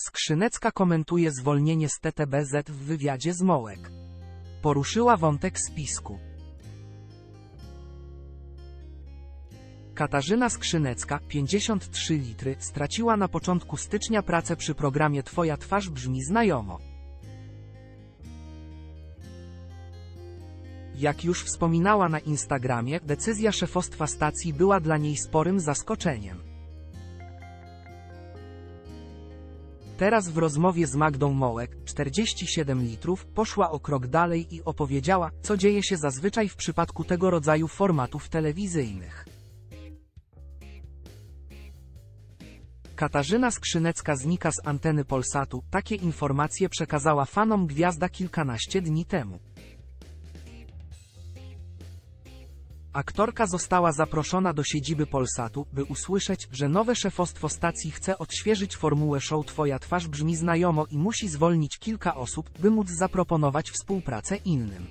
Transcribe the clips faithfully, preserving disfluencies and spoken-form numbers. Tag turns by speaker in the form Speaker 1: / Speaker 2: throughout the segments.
Speaker 1: Skrzynecka komentuje zwolnienie z T T B Z w wywiadzie z Mołek. Poruszyła wątek spisku. Katarzyna Skrzynecka, pięćdziesiąt trzy litry, straciła na początku stycznia pracę przy programie Twoja twarz brzmi znajomo. Jak już wspominała na Instagramie, decyzja szefostwa stacji była dla niej sporym zaskoczeniem. Teraz w rozmowie z Magdą Mołek, czterdzieści siedem litrów, poszła o krok dalej i opowiedziała, co dzieje się zazwyczaj w przypadku tego rodzaju formatów telewizyjnych. Katarzyna Skrzynecka znika z anteny Polsatu. Takie informacje przekazała fanom gwiazda kilkanaście dni temu. Aktorka została zaproszona do siedziby Polsatu, by usłyszeć, że nowe szefostwo stacji chce odświeżyć formułę show Twoja twarz brzmi znajomo i musi zwolnić kilka osób, by móc zaproponować współpracę innym.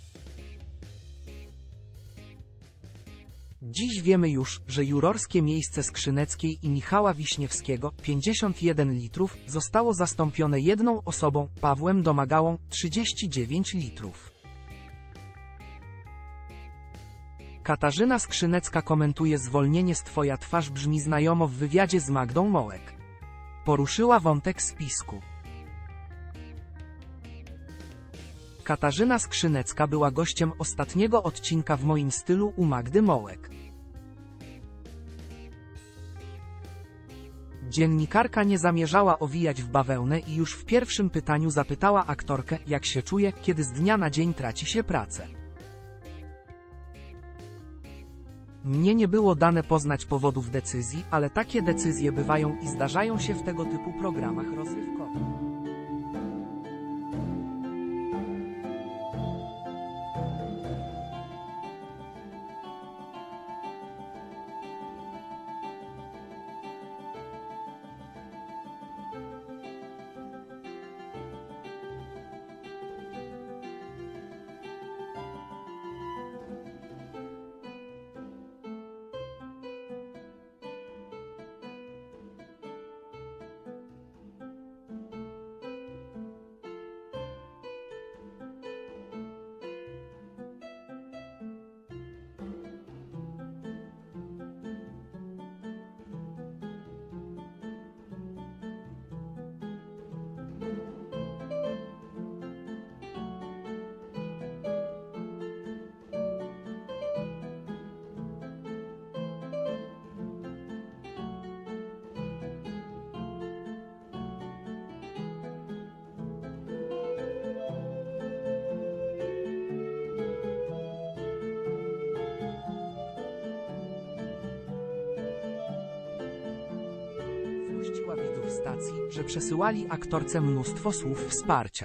Speaker 1: Dziś wiemy już, że jurorskie miejsce Skrzyneckiej i Michała Wiśniewskiego, pięćdziesiąt jeden litrów, zostało zastąpione jedną osobą, Pawłem Domagałą, trzydzieści dziewięć litrów. Katarzyna Skrzynecka komentuje zwolnienie z Twoja twarz brzmi znajomo w wywiadzie z Magdą Mołek. Poruszyła wątek spisku. Katarzyna Skrzynecka była gościem ostatniego odcinka W moim stylu u Magdy Mołek. Dziennikarka nie zamierzała owijać w bawełnę i już w pierwszym pytaniu zapytała aktorkę, jak się czuje, kiedy z dnia na dzień traci się pracę. Mnie nie było dane poznać powodów decyzji, ale takie decyzje bywają i zdarzają się w tego typu programach rozrywkowych. Złościła widzów stacji, że przesyłali aktorce mnóstwo słów wsparcia.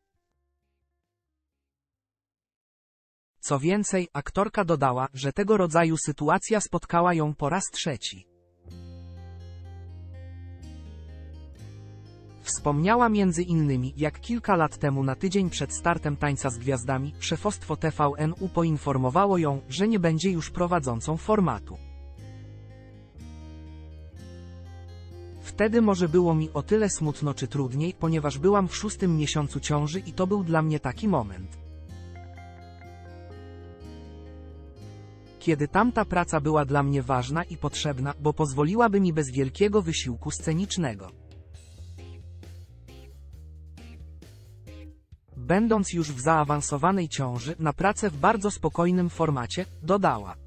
Speaker 1: Co więcej, aktorka dodała, że tego rodzaju sytuacja spotkała ją po raz trzeci. Wspomniała między innymi, jak kilka lat temu na tydzień przed startem Tańca z Gwiazdami, szefostwo T V N U poinformowało ją, że nie będzie już prowadzącą formatu. Wtedy może było mi o tyle smutno czy trudniej, ponieważ byłam w szóstym miesiącu ciąży i to był dla mnie taki moment, kiedy tamta praca była dla mnie ważna i potrzebna, bo pozwoliłaby mi bez wielkiego wysiłku scenicznego. Będąc już w zaawansowanej ciąży, na pracę w bardzo spokojnym formacie, dodała.